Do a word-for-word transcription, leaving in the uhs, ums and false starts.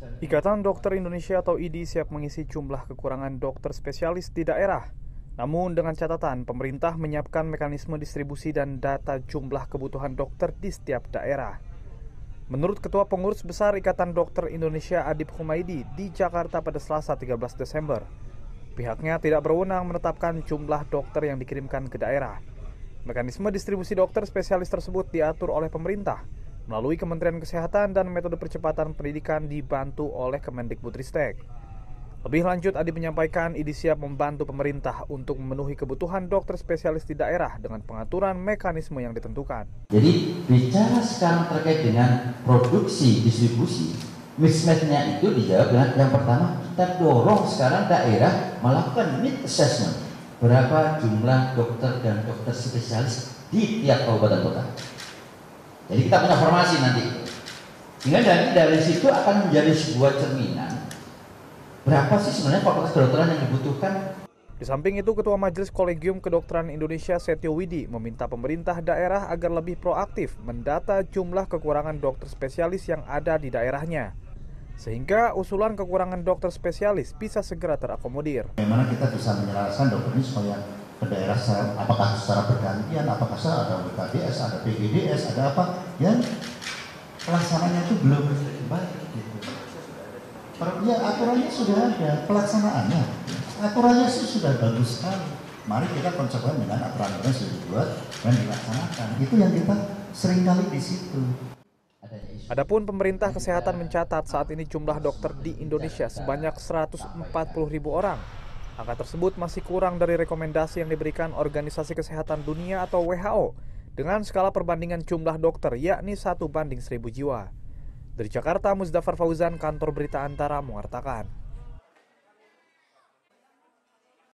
Ikatan Dokter Indonesia atau I D I siap mengisi jumlah kekurangan dokter spesialis di daerah. Namun dengan catatan pemerintah menyiapkan mekanisme distribusi dan data jumlah kebutuhan dokter di setiap daerah. Menurut Ketua Pengurus Besar Ikatan Dokter Indonesia Adib Humaydi di Jakarta pada Selasa tiga belas Desember, pihaknya tidak berwenang menetapkan jumlah dokter yang dikirimkan ke daerah. Mekanisme distribusi dokter spesialis tersebut diatur oleh pemerintah melalui Kementerian Kesehatan dan metode percepatan pendidikan dibantu oleh Kemendikbudristek. Lebih lanjut, Adib menyampaikan I D I siap membantu pemerintah untuk memenuhi kebutuhan dokter spesialis di daerah dengan pengaturan mekanisme yang ditentukan. Jadi bicara sekarang terkait dengan produksi distribusi, mismatch-nya itu dijawab dengan yang pertama, kita dorong sekarang daerah melakukan need assessment. Berapa jumlah dokter dan dokter spesialis di tiap kabupaten kota. Jadi kita punya formasi nanti. Sehingga dari, dari situ akan menjadi sebuah cerminan berapa sih sebenarnya fakultas kedokteran yang dibutuhkan. Di samping itu, Ketua Majelis Kolegium Kedokteran Indonesia Setio Widi meminta pemerintah daerah agar lebih proaktif mendata jumlah kekurangan dokter spesialis yang ada di daerahnya, sehingga usulan kekurangan dokter spesialis bisa segera terakomodir. Bagaimana kita bisa menyelaraskan dokter ini supaya ke daerah secara, apakah secara bergantian, apakah secara ada W K D S, ada P G D S, ada apa, yang pelaksananya itu belum baik. Gitu. Ya aturannya sudah ada, pelaksanaannya, aturannya sih sudah bagus sekali. Mari kita konsekuen dengan aturan-aturan yang sudah dibuat dan dilaksanakan. Itu yang kita seringkali di situ. Adapun pemerintah kesehatan mencatat saat ini jumlah dokter di Indonesia sebanyak seratus empat puluh ribu orang. Angka tersebut masih kurang dari rekomendasi yang diberikan Organisasi Kesehatan Dunia atau W H O dengan skala perbandingan jumlah dokter yakni satu banding seribu jiwa. Dari Jakarta, Muzdafar Fauzan, Kantor Berita Antara mengatakan.